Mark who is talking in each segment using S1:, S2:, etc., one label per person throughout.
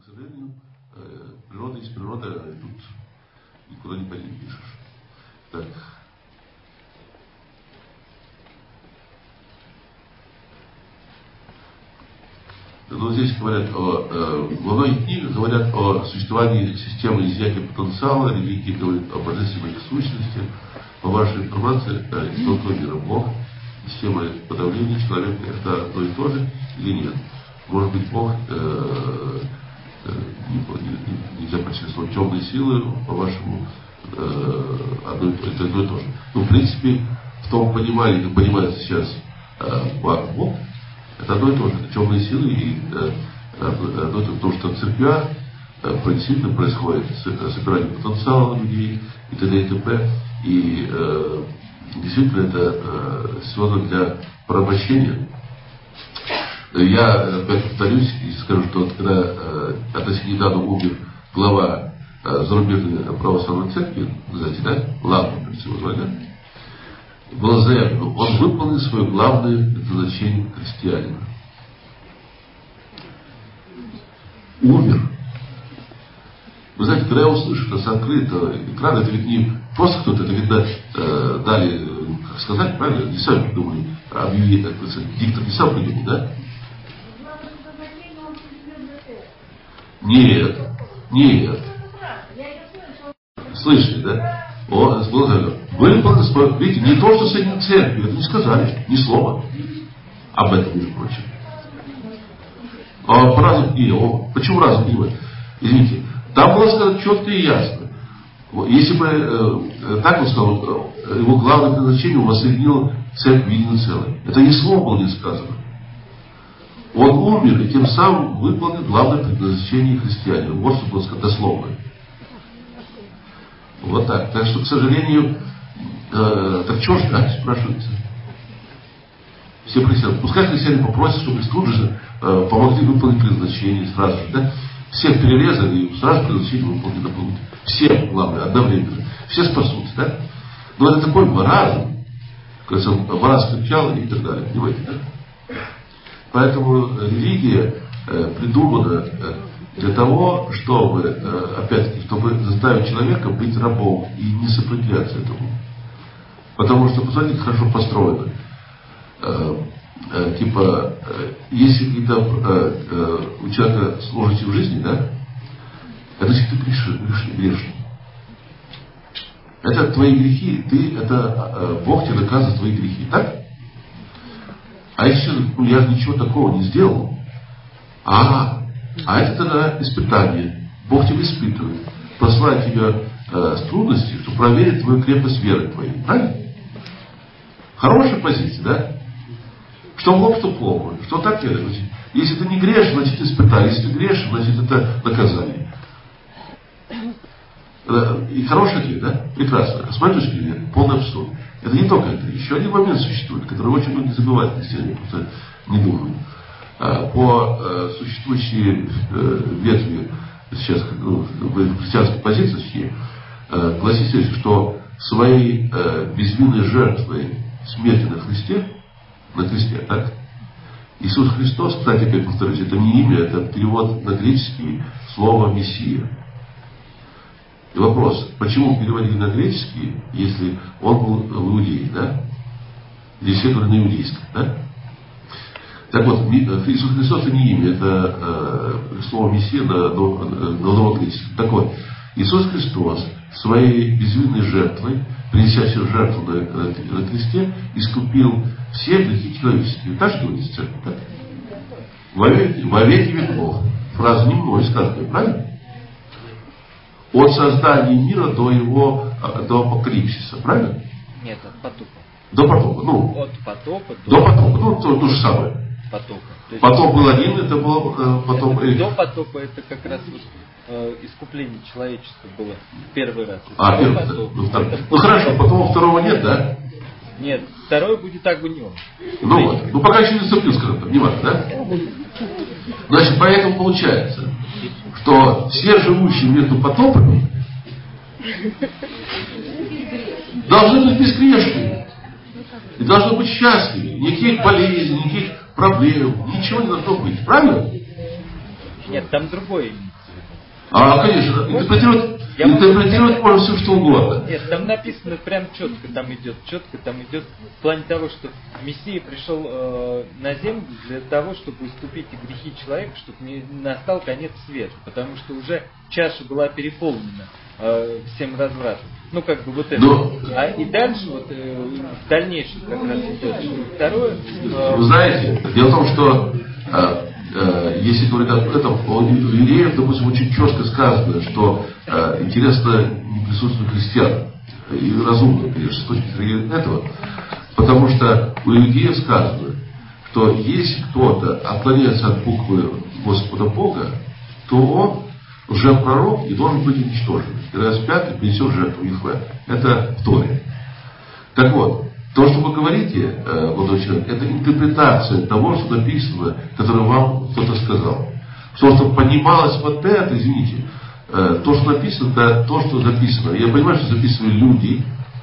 S1: к сожалению, природа есть природа, и тут никуда не пишешь. Так. Но здесь говорят во многих книгах говорят о существовании системы изъятия потенциала, религии говорят о божественной сущности. По вашей информации, истокного мира Бог, система подавления человека — это одно и то же или нет? Может быть, Бог нельзя почувствовать темные силы, по-вашему, одно и то же. Ну, в принципе, в том понимании, как понимается сейчас Бог, это одно и то же. Это темные силы и одно и то же. Потому что церквя действительно происходит собирание потенциала людей и т.д. и т.п. И действительно это создано для порабощения. Я опять повторюсь и скажу, что когда относительно недавно умер глава зарубежной православной церкви, знаете, да, Лавров, его звали, да? Было заявлено, он выполнил свое главное предназначение христианина. Умер. Вы знаете, когда я услышу, это с открытого экрана, это ведь не просто кто-то, это видно, дали, как сказать, правильно, не сами придумали, объявили, как бы, диктор не сам придумал, да? Нет, нет. Слышали, да? Выполнил свое, видите, не то, что с этим церковью, это не сказали, ни слова об этом, между прочим. По разным книгам. Почему разным книгам? Извините, там было сказано четко и ясно. Если бы так он сказал, его главное предназначение воссоединило церковь в единое целое. Это ни слова было не сказано. Он умер и тем самым выполнил главное предназначение христианина. Вот что было сказано дословно. Вот так. Так что, к сожалению, так что ждать, спрашивается. Все христиане. Пускай христиане попросят, чтобы тут же помогли выполнить предназначение сразу же. Да? Всех перерезали и сразу предназначение выполнено будет. Все, главное, одновременно. Все спасутся, да? Но это такой маразм. Кажется, маразм кричал и так далее. Понимаете, да? Поэтому религия придумана для того, чтобы, опять-таки, чтобы заставить человека быть рабом и не сопротивляться этому. Потому что, посмотрите, хорошо построено. Типа, если какие-то у человека сложности в жизни, да, это если ты грешный. Это твои грехи, Бог тебе наказывает за твои грехи, так? А если я же ничего такого не сделал, это тогда испытание. Бог тебя испытывает, посылает тебя с трудностью, чтобы проверить твою крепость веры твоей. Правильно? Хорошая позиция, да? Что плохо, что плохо. Что так делать? Если ты не грешишь, значит испытание. Если ты грешишь, значит это наказание. И хороший ответ, да? Прекрасно. С моей точки зрения, полный абсурд. Это не только это. Еще один момент существует, который очень многие забывают, христиане, просто не думают. По существующей ветви сейчас, в христианской позиции, гласится, что своей безвинной жертвой смерти на кресте, так? Иисус Христос, кстати, опять повторюсь, это не имя, это перевод на греческий слова «Мессия». И вопрос, почему переводили на греческий, если он был в Иудее, да? Здесь все говорят на иудейском, да? Так вот, Иисус Христос это не имя, это слово «Мессия» на новогреческом. Так вот, Иисус Христос своей безвинной жертвой, принесящей жертву на кресте, искупил все грехи человеческие. Так же говорится в церкви, так? Во веки веков. Фраза не мной сказанная, правильно? От создания мира до апокалипсиса, правильно?
S2: Нет, от потопа.
S1: До потопа, ну.
S2: От потопа
S1: до потопа, ну, то же самое.
S2: Потопа.
S1: Потоп был один, это был потоп.
S2: До потопа это как раз искупление человечества было первый раз.
S1: Первый раз. Ну хорошо, потом второго нет, да?
S2: Нет, второй будет огнем.
S1: Ну вот. Ну пока еще не зацепил, скажем так, не важно, да? Значит, поэтому получается, что все живущие между потопами должны быть безгрешными. И должны быть счастливы. Никаких болезней, никаких проблем, ничего не должно быть. Правильно?
S2: Нет, там другое имеется.
S1: Конечно, интерпретировать можно все что угодно.
S2: Нет, там написано прям четко там идет, в плане того, что Мессия пришел на землю для того, чтобы искупить грехи человека, чтобы не настал конец света, потому что уже чаша была переполнена всем развратом. Ну, как бы вот это. И дальше, вот в дальнейшем как раз идет второе.
S1: Вы знаете, дело в том, что если говорить об этом, у евреев, допустим, очень четко сказано, что интересно присутствие христиан, и разумно, конечно, с точки зрения этого, потому что у иудеев сказано, что если кто-то отклоняется от буквы Господа Бога, то он уже пророк и должен быть уничтожен. И распят и принесет жертву Яхве. Это в Торе. Так вот, то, что вы говорите, молодой человек, это интерпретация того, что написано, которое вам кто-то сказал. Чтобы понималось вот это, извините, то, что написано, это то, что записано. Я понимаю, что записывали люди,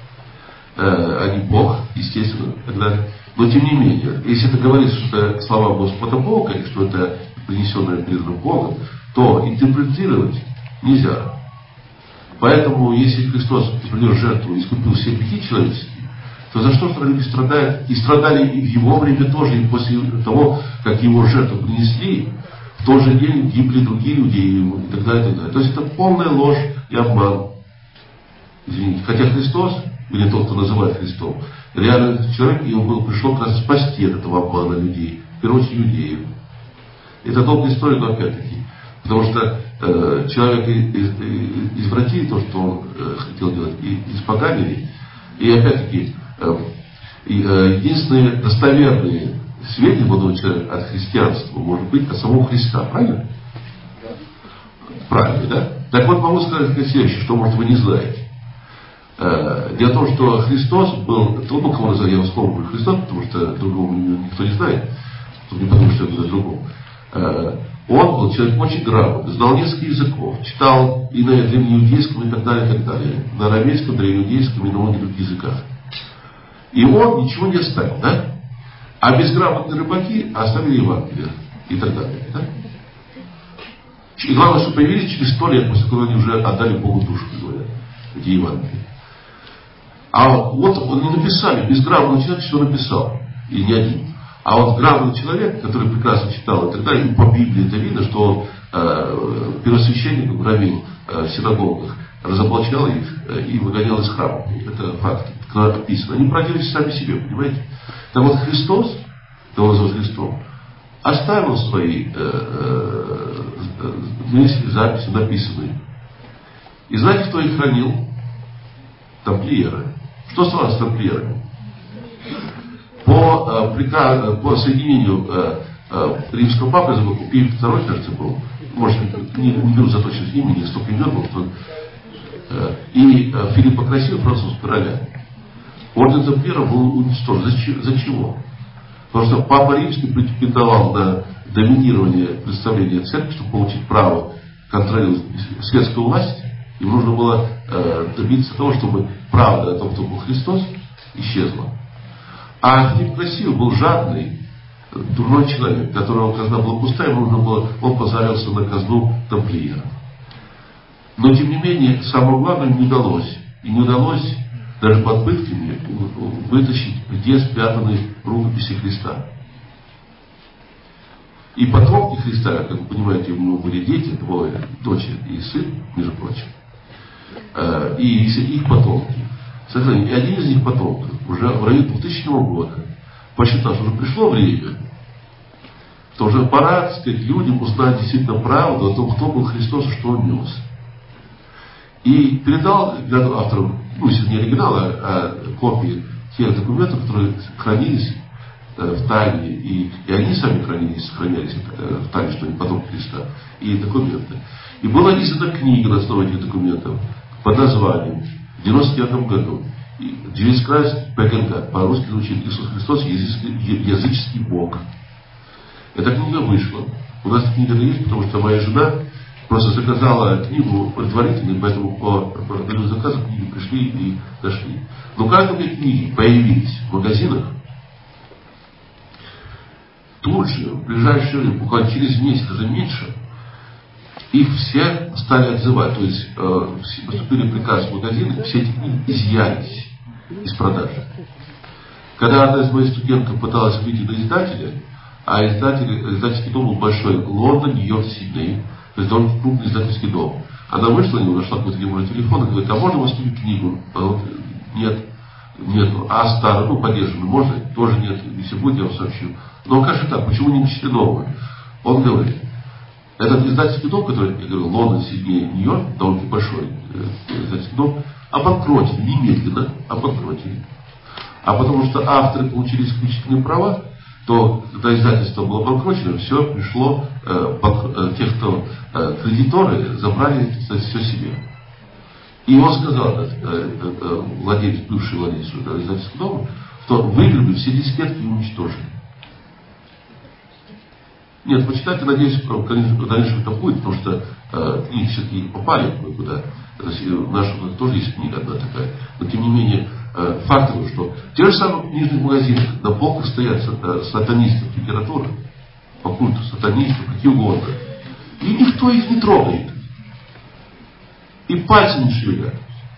S1: а не Бог, естественно, и так далее. Но тем не менее, если это говорится, что это слова Господа Бога, и что это принесенное перед Богом, то интерпретировать нельзя. Поэтому, если Христос принес жертву и искупил все грехи человеческие, то за что люди страдают? И страдали и в его время тоже, и после того, как его жертву принесли, в тот же день гибли другие люди и так далее, и так далее. То есть это полная ложь и обман. Извините. Хотя Христос, или тот, кто называет Христом, реально человек, и он пришел как раз спасти от этого обмана людей, в первую очередь иудеев. Это долгая история, но опять-таки. Потому что человек извратил то, что он хотел делать, и испоганили. И опять-таки, единственные достоверные сведения молодого человека от христианства может быть от самого Христа. Правильно?
S2: Да.
S1: Правильно, да? Так вот, могу сказать следующее, что, может, вы не знаете. Дело в том, что Христос был, трудно кого называть, я условно говорю Христос, потому что другого никто не знает, чтобы не подумать, что это другому. Он был человек очень грамотный, знал несколько языков, читал и на древнеиудейском и так далее, на арамейском, древнеиудейском и на многих других языках. И он ничего не оставил, да? А безграмотные рыбаки оставили Евангелие и так далее, да? И главное, что появились через 100 лет, после того, как они уже отдали Богу душу, говорят, эти Евангелия. А вот он не написали, безграмотный человек все написал, и не один. А вот грамотный человек, который прекрасно читал и так далее, и по Библии это видно, что он первосвященников громил в синагогах, разоблачал их и выгонял из храма. Это факт, который описан. Они противились сами себе, понимаете? Так вот Христос, того называют Христом, оставил свои мысли, записи, написанные. И знаете, кто их хранил? Тамплиеры. Что стало с тамплиерами? По соединению римского папы, я забыл, Пий II, кажется, был, может, не беру за точность имени, столько имен было, и Филиппа Красивого, французского короля. Орден тамплиеров был уничтожен. За чего? Потому что Папа Римский претендовал на доминирование представления церкви, чтобы получить право контролировать светскую власть. Им нужно было добиться того, чтобы правда о том, кто был Христос, исчезла. А Филипп Красивый был жадный, дурной человек, которого казна была пустая, он позарился на казну тамплиеров. Но тем не менее, самое главное не удалось. И не удалось даже под пытками вытащить, где спрятаны рукописи Христа. И потомки Христа, как вы понимаете, у него были дети, двое, дочь и сын, между прочим. И их потомки. И один из них потомков уже в районе 2000 года посчитал, что уже пришло время, что уже пора, так сказать, людям узнать действительно правду о том, кто был Христос и что он нес. И передал авторам, не оригинал, а копии тех документов, которые хранились в тайне, и они сами сохранялись в тайне, что они потомки Христа, и документы. И была издана книга на основе этих документов под названием в 1999 году «Девицкая ПГНК», по-русски звучит «Иисус Христос, языческий Бог». Эта книга вышла. У нас книга есть, потому что моя жена просто заказала книгу предварительно, поэтому по заказу книги пришли и нашли. Но как только книги появились в магазинах, тут же, в ближайшее время, буквально через месяц, даже меньше, их все стали отзывать. То есть поступили приказ в магазин, все эти книги изъялись из продажи. Когда одна из моих студенток пыталась выйти на издателя, а издательский дом был большой, Лондон, Нью-Йорк, Сидней, то есть довольно крупный издательский дом. Она вышла, не нашла какой-то номер телефона, говорит, а можно у вас купить книгу? А вот, нет. А старую, подержанную, можно? Тоже нет. Если будет, я вам сообщу. Но как же так, почему не ищете новую? Он говорит, этот издательский дом, который, я говорю, Лондон, Сидней, Нью-Йорк, довольно большой издательский дом, обанкротили, немедленно обанкротили. А потому что авторы получили исключительные права, то когда издательство было обанкрочено, все пришло, тех, кто кредиторы, забрали, кстати, все себе. И он сказал, владелец, бывший владелец издательского дома, что выгребли все дискетки и уничтожили. Нет, почитайте, надеюсь, в дальнейшем это будет, потому что книги все-таки попали куда-то. Наша тоже есть книга одна такая. Но тем не менее, факт того, что в тех же самых книжных магазинах на полках стоят сатанистов литературы, по культу сатанистов, какие угодно. И никто их не трогает. И пальцем не шевелят.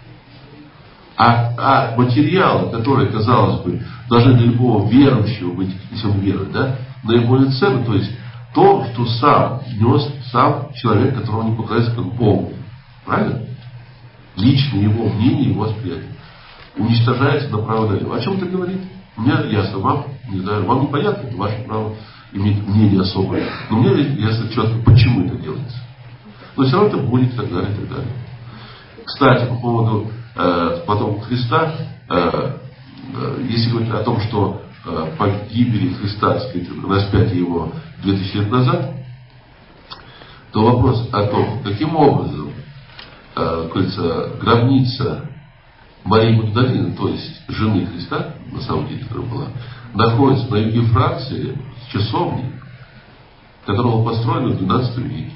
S1: А материалы, которые, казалось бы, должны для любого верующего быть, если он верует, да, наиболее ценны, то есть то, что сам нес сам человек, которого не показывается как Богу. Правильно? Лично его мнение, его восприятие уничтожается направо и налево. О чем это говорит? Мне ясно, вам, не знаю, вам непонятно, это ваше право иметь мнение особое. Но мне ясно четко, почему это делается. Но все равно это будет и так далее, и так далее. Кстати, по поводу потомков Христа, если говорить о том, что по гибели Христа, сказать, распятие его 2000 лет назад, то вопрос о том, каким образом, говорится, гробница Марии Магдалины, то есть жены Христа, на самом деле, которая была, находится на юге Франции, в часовне, которая была построена в XII веке.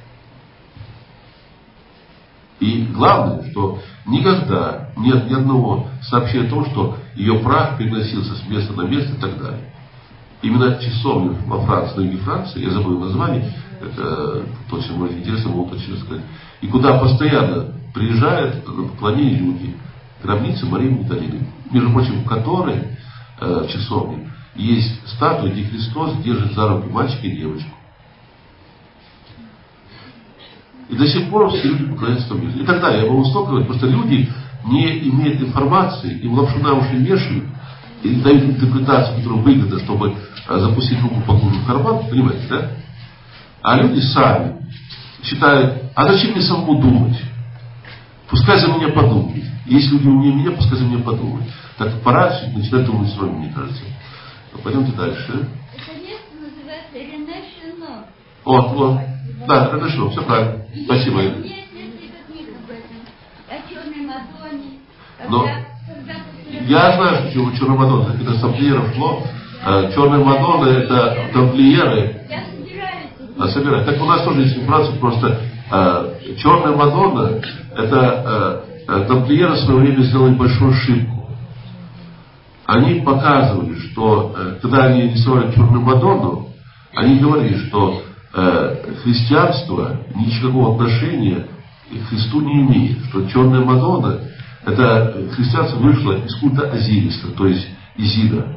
S1: И главное, что никогда нет ни одного сообщения о том, что ее прах переносился с места на место и так далее. Именно часовня во Франции, на юге Франции, я забыл название, это точно может интересно, могу точно сказать, и куда постоянно приезжают на поклонение люди, гробница Марии Магдалины, между прочим, в которой в часовне есть статуя, где Христос держит за руки мальчика и девочку. И до сих пор все люди поклоняются этому месту. И так далее. Я могу столько говорить, потому что люди не имеют информации, им лапшу на уши вешают, и дают интерпретацию, которая выгодна, чтобы запустить руку поглубже в карман, понимаете, да? А люди сами считают, а зачем мне самому думать? Пускай за меня подумают. Если люди умнее меня, пускай за меня подумают. Так пора начинать думать с вами, мне кажется. Пойдемте дальше.
S3: Это место называется Ренешино.
S1: Вот. Да, Ренешино, все правильно. Спасибо.
S3: У меня есть несколько книг об этом. О Черной Мадонне.
S1: Но я знаю, что Черная Мадонна, это с тамплиеров шло. Черная Мадонна это тамплиеры.
S3: Я собираюсь.
S1: Собирать. Так у нас тоже есть информация, просто Черная Мадонна это тамплиеры в свое время сделали большую ошибку. Они показывали, что когда они рисовали Черную Мадонну, они говорили, что христианство никакого отношения к Христу не имеет. Что Черная Мадонна, это христианство вышло из культа Азириса, то есть Изида.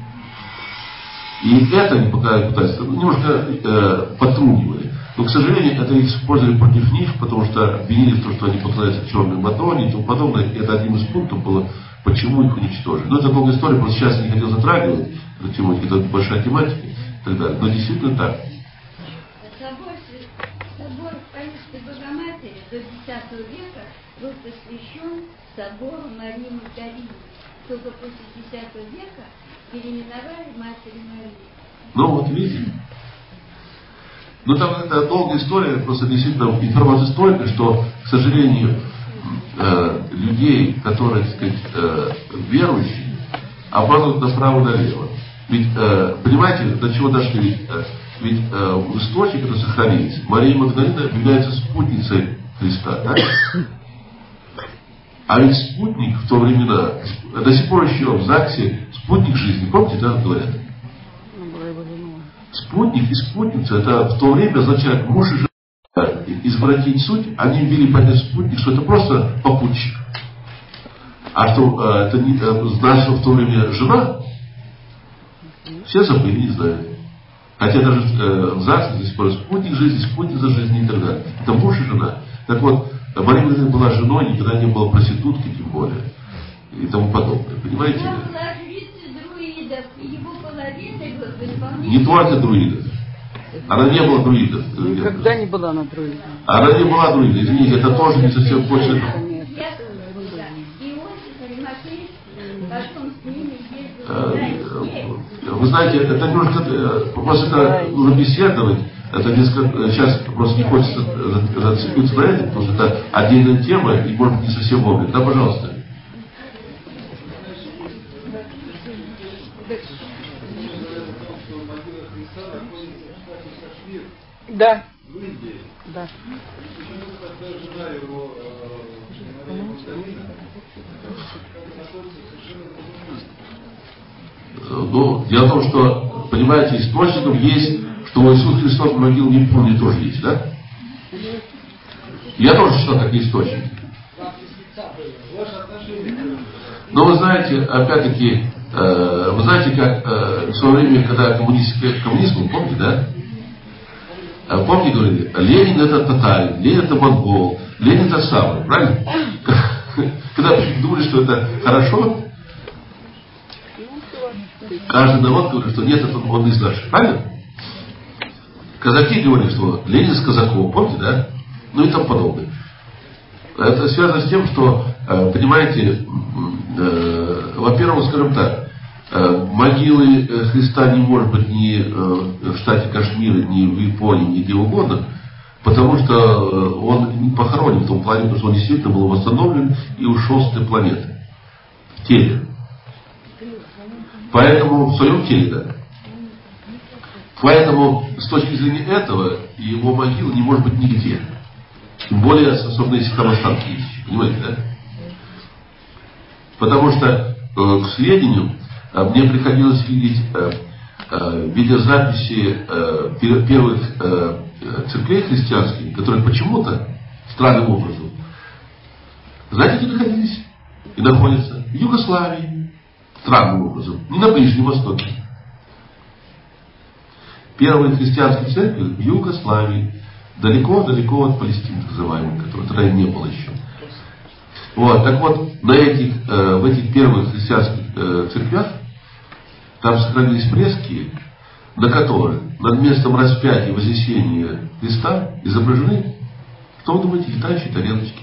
S1: И это они пока пытаются, немножко потрунивали. Но, к сожалению, это их использовали против них, потому что обвинили в том, что они поклоняются Черной Мадонне и тому подобное. И это один из пунктов было, почему их уничтожили. Но это долгая история, просто сейчас я не хотел затрагивать эту тему, это большая тематика и так далее. Но действительно так.
S3: Собор Парижской Богоматери до X века был посвящен собору Марии Магдалины. Только после X века переименовали Матери Марии.
S1: Ну вот видите. Ну там это долгая история, просто действительно информация столько, что, к сожалению, людей, которые, так сказать, верующие, обманывают направо и налево. Ведь, понимаете, до чего дошли? Ведь в источнике, который сохранились, Мария Магдалина является спутницей Христа, да? А ведь спутник в то времена, до сих пор еще в ЗАГСе спутник жизни, помните, да, говорят? Спутник и спутница, это в то время означает муж и жена. извратить суть, они ввели понятие спутник, что это просто попутчик. А что это не значит в то время жена, все забыли, не знают. Хотя даже в ЗАГСе здесь спорят спутник жизни, спутница жизни и так далее. Это муж и жена. Так вот, Мария Магдалина была женой, никогда не была проституткой, тем более. И тому подобное. Понимаете?
S3: Она была жрицей друидов, и его половиной был в исполнении.
S1: Не только друидов. Она не была друидом.
S4: Никогда не была на друидом.
S1: Она не была друидом. Извините, это тоже не совсем точно. Вы знаете, это немножко, просто это нужно беседовать. Это несколько, сейчас просто не хочется зацепиться на это, потому что это отдельная тема и может быть не совсем вовремя. Да, пожалуйста.
S4: Да. Да.
S1: Ну, дело в том, что, понимаете, источником есть, что Иисус Христос в могилу не помнит, тоже есть, да? Я тоже считаю, как источник. Но вы знаете, опять-таки, вы знаете, как в свое время, когда коммунизм, помните, да? Помните, говорили, Ленин это татарин, Ленин это монгол, Ленин это самый, правильно? Когда думали, что это хорошо, каждый народ говорит, что нет, это он из наших, правильно? Казаки говорят, что Ленин из казаков, помните, да? Ну и тому подобное. Это связано с тем, что, понимаете, во-первых, скажем так, могилы Христа не может быть ни в штате Кашмир, ни в Японии, ни где угодно, потому что он не похоронен в том плане, потому что он действительно был восстановлен и ушел с этой планеты в теле. Поэтому в своем теле, да. Поэтому с точки зрения этого его могила не может быть нигде. Тем более, особенно если там останки есть. Понимаете, да? Потому что, к сведению, мне приходилось видеть видеозаписи первых церквей христианских, которые почему-то, странным образом, знаете, где находились? И находятся в Югославии. Странным образом. Не на Ближнем Востоке. Первые христианские церкви в Югославии. Далеко-далеко от Палестины, так называемой, которой тогда не было еще. Вот, так вот, в этих первых христианских церквях там сохранились фрески, на которых над местом распятия и вознесения Христа изображены, что вы думаете, летающие тарелочки.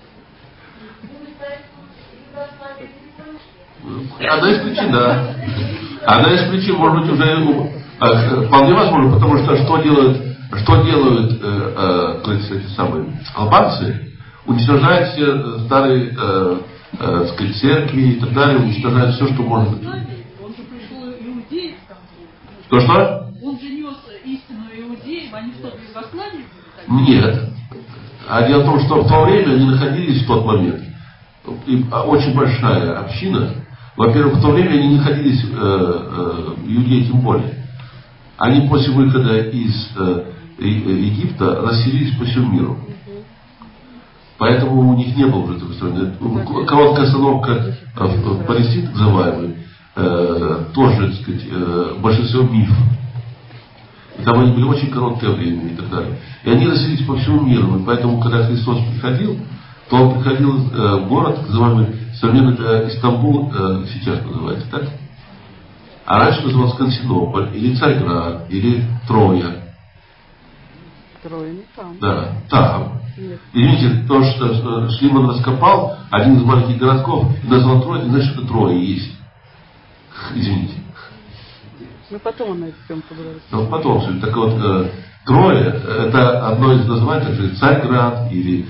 S1: Одна из причин, да. Одна из причин, может быть, уже вполне возможно, потому что что делают эти самые албанцы, уничтожают все старые сказать, церкви и так далее, уничтожают все, что может быть.
S5: Он же пришел иудеев там.
S1: Что?
S5: Он же нес истину иудеев, они что, в Югославии?
S1: Нет. А дело в том, что в то время они находились в тот момент. И очень большая община. Во-первых, в то время они не находились, иудеи тем более. Они после выхода из Египта расселились по всему миру. Поэтому у них не было уже такой страны. Короткая остановка в Палестине, так называемой, тоже, так сказать, большинство миф. И там они были очень короткое время и так далее. И они расселились по всему миру. И поэтому, когда Христос приходил, то он приходил в город, так называемый современный Истамбул, сейчас называется, так? А раньше назывался Константинополь, или Царьград, или Троя.
S4: Троя не там.
S1: Да, там.
S4: Нет.
S1: Извините, то, что Шлиман раскопал один из маленьких городков и назвал Троя, не значит, что Троя есть. Извините.
S4: Ну потом она эту тему поговорит.
S1: Ну, потом. Так вот, Троя, это одно из названий, также Царьград, или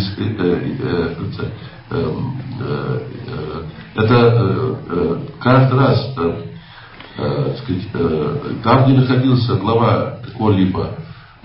S1: это каждый раз, сказать, там, где находился глава какой-либо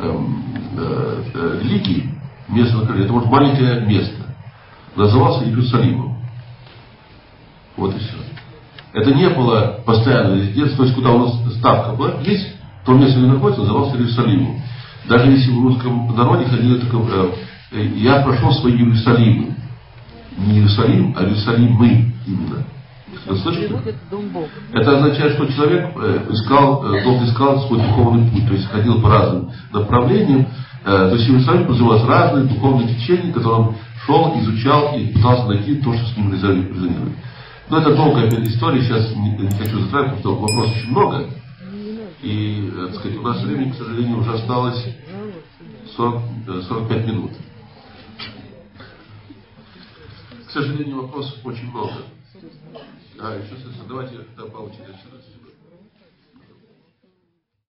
S1: религии, место, это вот маленькое место, назывался Иерусалимом. Вот и все. Это не было постоянной резиденцией, то есть куда у нас ставка была, есть, то место, где находится, назывался Иерусалимом. Даже если в русском народе ходили такое, я прошел свои Иерусалимы. Не Иерусалим, а Иерусалимы именно. Слышите?
S4: Дом Бога.
S1: Это означает, что человек долго искал свой духовный путь, то есть ходил по разным направлениям. То есть Иерусалим называлось разные духовные течения, которым шел, изучал и пытался найти то, что с ним резонирует. Но это долгая история, сейчас не хочу затрагивать, потому что вопросов очень много. И, так сказать, у нас времени, к сожалению, уже осталось 45 минут. К сожалению, вопросов очень много. Еще, давайте по очереди.